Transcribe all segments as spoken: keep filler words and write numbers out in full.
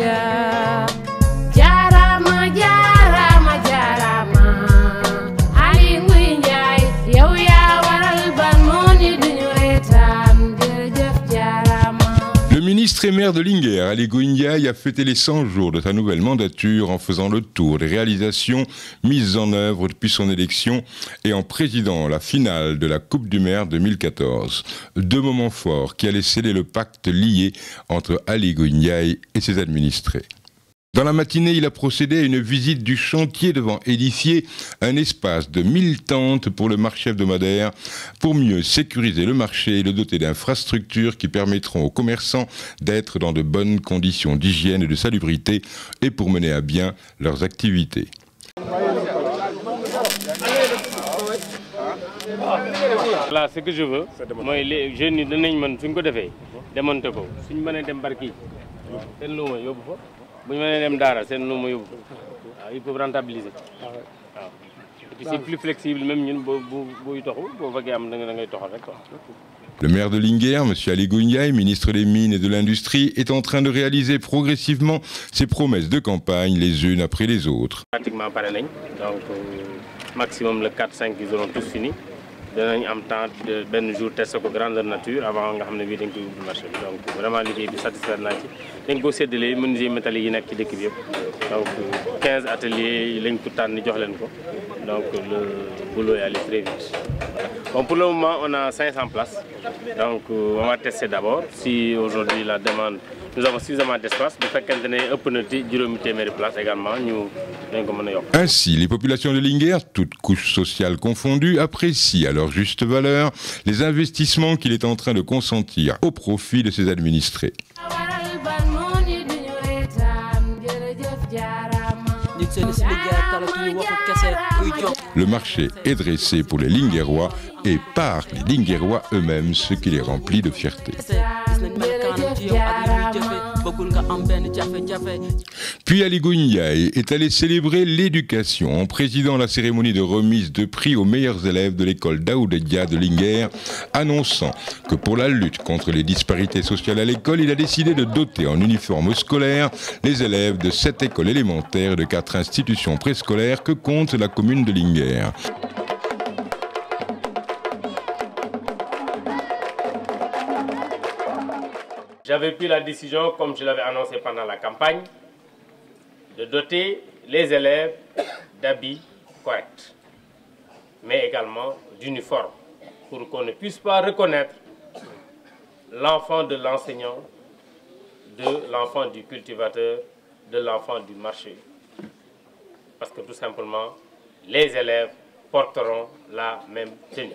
Gambia. Jarama, jarama, jarama. Ali Ngouille Ndiaye, yow yaa waral ba noonu duñu reetaan. Jërëjëf jarama. Le ministre et maire de Linguère, Ali Ngouille Ndiaye, a fêté les cent jours de sa nouvelle mandature en faisant le tour des réalisations mises en œuvre depuis son élection et en présidant la finale de la Coupe du Maire deux mille quatorze. Deux moments forts qui allaient sceller le pacte lié entre Ali Ngouille Ndiaye et ses administrés. Dans la matinée, il a procédé à une visite du chantier devant édifier un espace de mille tentes pour le marché hebdomadaire pour mieux sécuriser le marché et le doter d'infrastructures qui permettront aux commerçants d'être dans de bonnes conditions d'hygiène et de salubrité et pour mener à bien leurs activités. Là, ce que je veux, moi, les jeunes, ils donnent une fin de fait, démonter quoi. Si nous venons d'embarquer, c'est nous, moi, yo, pour si nous venons d'embarquer, c'est nous, moi, yo. Ils peuvent rentabiliser. Et puis c'est plus flexible, même nous, bo, bo, bo, yo, bo, bo, Le maire de Linguère, M. Ali Ngouille Ndiaye, ministre des Mines et de l'Industrie, est en train de réaliser progressivement ses promesses de campagne les unes après les autres. Pratiquement pareil, donc euh, maximum le quatre cinq, ils auront tous fini. Danañ am temps de benn jour test ko grandeur nature avant nga xam ne bii dañ koy ubbi marché bi donc vraiment liggéey bi satisfaire naa ci dañ ko séddalee menuisier métallique yi nekk ci dëkk bi yëpp donc quinze ateliers yi lañ ko tànn jox leen ko donc le boulot est allé très vite. Bon, pour le moment on a cinq cents places donc on va tester d'abord si aujourd'hui la demande nous avons suffisamment d'espace bu fekkente ne ëpp na ci juróomi téeméeri place également ñu dañ ko mën a yokk. Ainsi, les populations de Linguère, toutes couches sociales confondues, apprécient à leur juste valeur les investissements qu'il est en train de consentir au profit de ses administrés. Le marché est dressé pour les Linguérois et par les Linguérois eux-mêmes, ce qui les remplit de fierté. Puis Ali Ngouille Ndiaye est allé célébrer l'éducation en présidant la cérémonie de remise de prix aux meilleurs élèves de l'école Daouda Dia de Linguère, annonçant que pour la lutte contre les disparités sociales à l'école, il a décidé de doter en uniforme scolaire les élèves de sept écoles élémentaires et de quatre institutions préscolaires que compte la commune de Linguère. J'avais pris la décision, comme je l'avais annoncé pendant la campagne, de doter les élèves d'habits corrects, mais également d'uniformes, pour qu'on ne puisse pas reconnaître l'enfant de l'enseignant, de l'enfant du cultivateur, de l'enfant du marché. Parce que tout simplement, les élèves porteront la même tenue.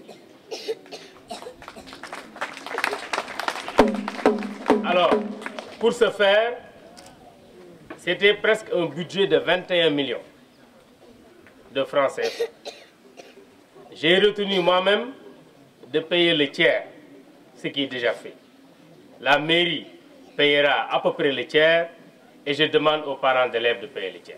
Alors, pour ce faire, c'était presque un budget de vingt et un millions de francs C F A. J'ai retenu moi-même de payer le tiers, ce qui est déjà fait. La mairie payera à peu près le tiers et je demande aux parents d'élèves de payer le tiers.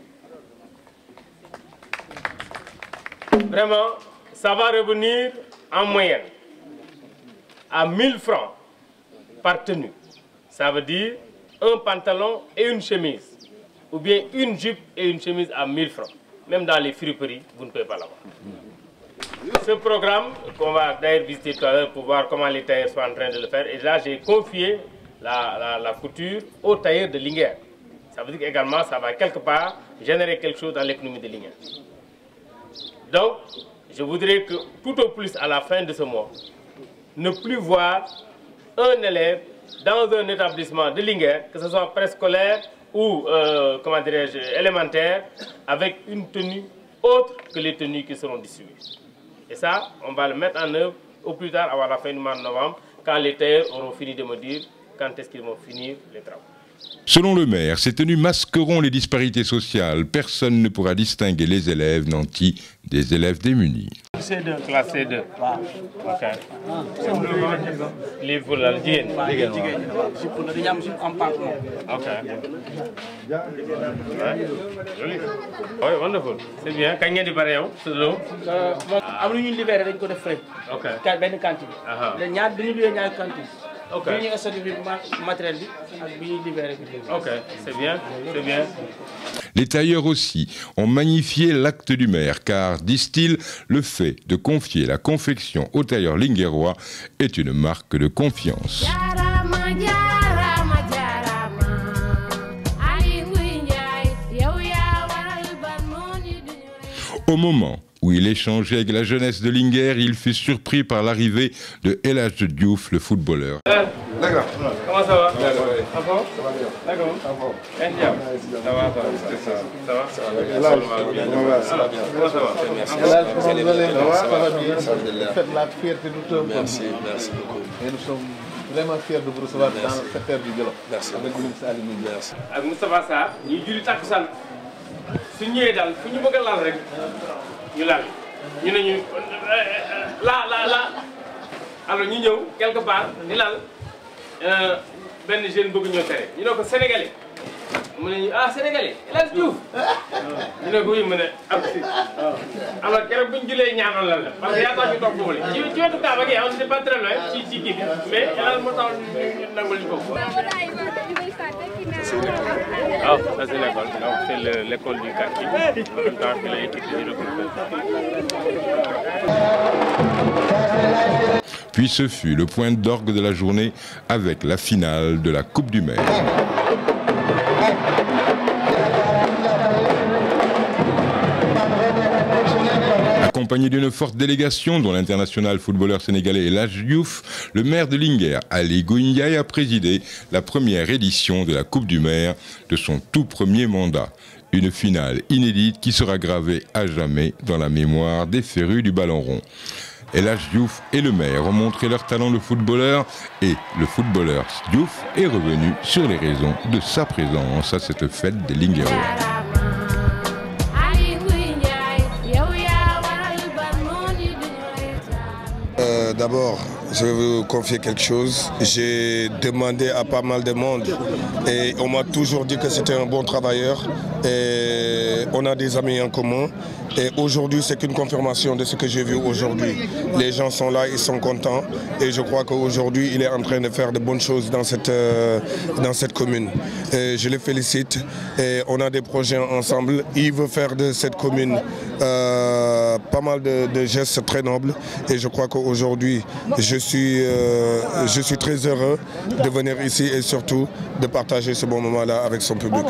Vraiment, ça va revenir en moyenne à mille francs par tenue. Ça veut dire un pantalon et une chemise, ou bien une jupe et une chemise à mille francs. Même dans les friperies, vous ne pouvez pas l'avoir. Ce programme, qu'on va d'ailleurs visiter tout à l'heure pour voir comment les tailleurs sont en train de le faire, et là j'ai confié la, la, la couture aux tailleurs de Linguère. Ça veut dire qu'également ça va quelque part générer quelque chose dans l'économie de Linguère. Donc, je voudrais que tout au plus à la fin de ce mois, ne plus voir un élève dans un établissement de Linguère, que ce soit préscolaire ou euh, comment dirais-je, élémentaire, avec une tenue autre que les tenues qui seront distribuées. Et ça, on va le mettre en œuvre au plus tard, avant la fin du mois de novembre, quand les tailleurs auront fini de me dire quand est-ce qu'ils vont finir les travaux. Selon le maire, ces tenues masqueront les disparités sociales. Personne ne pourra distinguer les élèves nantis des élèves démunis. C deux, classe C deux. Ok. Lii pour la jigéen. Ok. Joli. Oui, wonderful. C'est bien. Kañ ngeen di bare yow? Moom am na ñu libéré dañ ko def frais. Ok. benn cantine. Aha. ñaar dañu luwee ñaari cantine. Ok. Ok, c'est bien, c'est bien. Les tailleurs aussi ont magnifié l'acte du maire, car, disent-ils, le fait de confier la confection au tailleur linguérois est une marque de confiance. Au moment où il échangeait avec la jeunesse de Linguère, il fut surpris par l'arrivée de El Hadj Diouf, le footballeur. D'accord. Comment ça va? D'accord. Ah bon? D'accord. Ah bon? Ça va, ça va. Ça va? Ça va. Ça va bien. Comment ça va? Merci. Ça va bien. Faites la fierté de tout le monde. Merci, merci beaucoup. Et nous sommes vraiment fiers de vous recevoir dans cette terre du Djolof. Merci. Avec Moustapha Sarr. Merci. Ak Moustapha Sarr ñuy julli takkusaan su ñëwee daal fu ñu bëgg a laal rek ñu laal ñu ne ñu la la la alors ñu ñëw quelque part di laal benn jeune bëgg ñoo tere ñu ne ko sénégalais mu ne ñu ah sénégalais El Hadj Diouf ñu ne ko oui mu ne am si alors keroog bu ñu julee ñaanal la la parce que yaa tax ñu toog foofu la ci ci wetu Kaaba gi on n'était pas très loin ci ci kii bi mais El Hadj moo tax ñu nangul ñu foofu. Ah, ça c'est l'école, donc c'est l'école du quartier. En même temps, c'est l'équipe du regroupement. Puis ce fut le point d'orgue de la journée avec la finale de la Coupe du Maire. Accompagné d'une forte délégation, dont l'international footballeur sénégalais El Hadj Diouf, le maire de Linguère, Ali Ngouille Ndiaye, a présidé la première édition de la Coupe du Maire de son tout premier mandat. Une finale inédite qui sera gravée à jamais dans la mémoire des férus du ballon rond. El Hadj Diouf et le maire ont montré leur talent de footballeur et le footballeur Diouf est revenu sur les raisons de sa présence à cette fête des Linguérois. Euh, D'abord, je vais vous confier quelque chose. J'ai demandé à pas mal de monde et on m'a toujours dit que c'était un bon travailleur et on a des amis en commun. Et aujourd'hui, c'est qu'une confirmation de ce que j'ai vu aujourd'hui. Les gens sont là, ils sont contents et je crois qu'aujourd'hui, il est en train de faire de bonnes choses dans cette, euh, dans cette commune. Et je le félicite et on a des projets ensemble. Il veut faire de cette commune euh, pas mal de, de gestes très nobles et je crois qu'aujourd'hui, je suis, euh, je suis très heureux de venir ici et surtout de partager ce bon moment-là avec son public.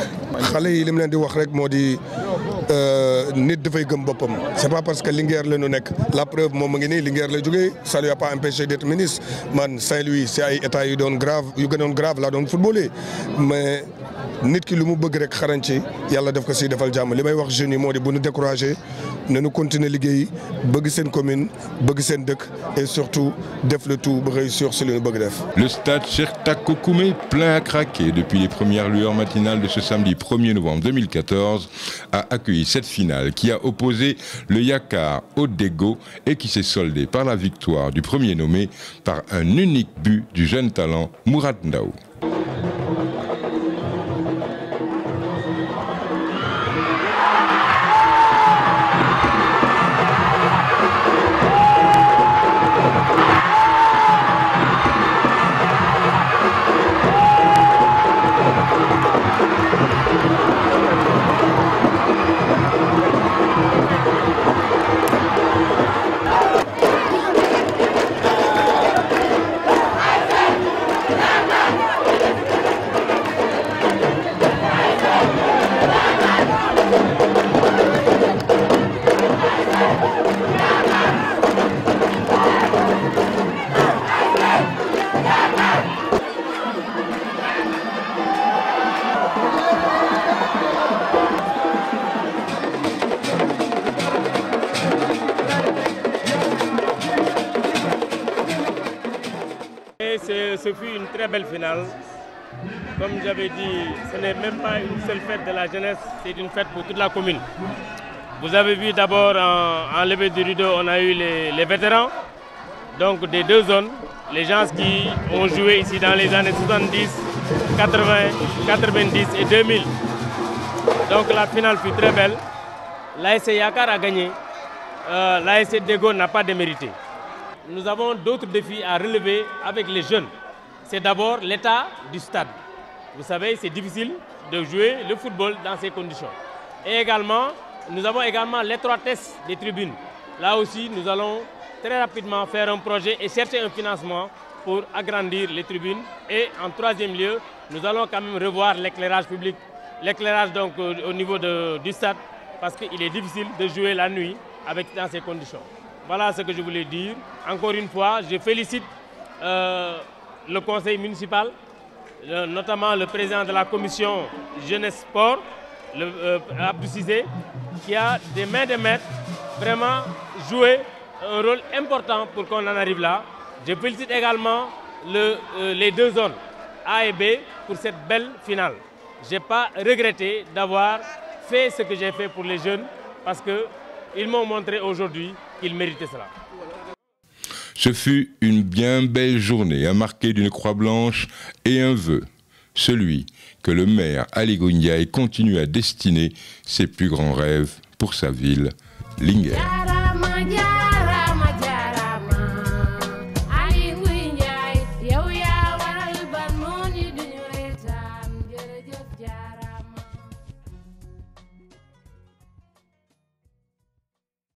C'est pas parce que Linguère le nous nek la preuve moom mu ngi nii Linguère la jógee ça lui a pas empêché d'être ministre man Saint-Louis c'est ay état yu doon grave yu gënoon grave laa doon footballé mais nit ki lu mu bëgg rek xarañ ci yàlla def ko si defal jàmm li may wax jeunes yi moo di bu ñu découragé nañu continuer liggéey bëgg seen commune bëgg seen dëkk et surtout def le tout ba réussir si li ñu bëgg def. Le stade Cheikh Tako Koumé plein à craquer depuis les premières lueurs matinales de ce samedi premier novembre deux mille quatorze a accueilli cette finale qui a opposé le Yakar au Dego et qui s'est soldée par la victoire du premier nommé par un unique but du jeune talent Mourad Ndaw. Ce fut une très belle finale. Comme j'avais dit, ce n'est même pas une seule fête de la jeunesse, c'est une fête pour toute la commune. Vous avez vu d'abord en, en levée du rideau, on a eu les, les vétérans, donc des deux zones, les gens qui ont joué ici dans les années soixante-dix, quatre-vingts, quatre-vingt-dix et deux mille. Donc la finale fut très belle. L'A S C Yakar a gagné, euh, l'A S C Dego n'a pas démérité. Nous avons d'autres défis à relever avec les jeunes. c'est d'abord l'état du stade. Vous savez, c'est difficile de jouer le football dans ces conditions. Et également, nous avons également l'étroitesse des tribunes. Là aussi, nous allons très rapidement faire un projet et chercher un financement pour agrandir les tribunes. Et en troisième lieu, nous allons quand même revoir l'éclairage public. L'éclairage donc au niveau de, du stade, parce qu'il est difficile de jouer la nuit avec, dans ces conditions. Voilà ce que je voulais dire. Encore une fois, je félicite euh, le conseil municipal, le, notamment le président de la commission jeunesse sport, le, euh, Abdou Cissé, qui a des mains de maître vraiment joué un rôle important pour qu'on en arrive là. Je félicite également le, euh, les deux zones, A et B, pour cette belle finale. Je n'ai pas regretté d'avoir fait ce que j'ai fait pour les jeunes, parce qu'ils m'ont montré aujourd'hui qu'ils méritaient cela. Ce fut une bien belle journée, marquée d'une croix blanche et un vœu, celui que le maire Ali Ngouille continue à destiner ses plus grands rêves pour sa ville, Linguère.